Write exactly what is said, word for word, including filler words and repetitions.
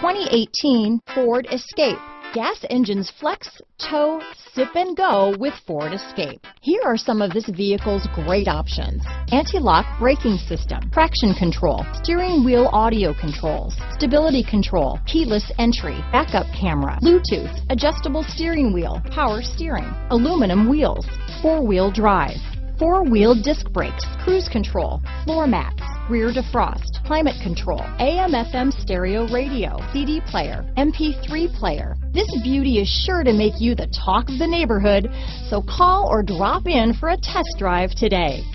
twenty eighteen Ford Escape. Gas engines flex, tow, sip and go with Ford Escape. Here are some of this vehicle's great options: anti-lock braking system, traction control, steering wheel audio controls, stability control, keyless entry, backup camera, Bluetooth, adjustable steering wheel, power steering, aluminum wheels, four-wheel drive, four-wheel disc brakes, cruise control, floor mats, rear defrost, climate control, A M F M stereo radio, C D player, M P three player. This beauty is sure to make you the talk of the neighborhood, so call or drop in for a test drive today.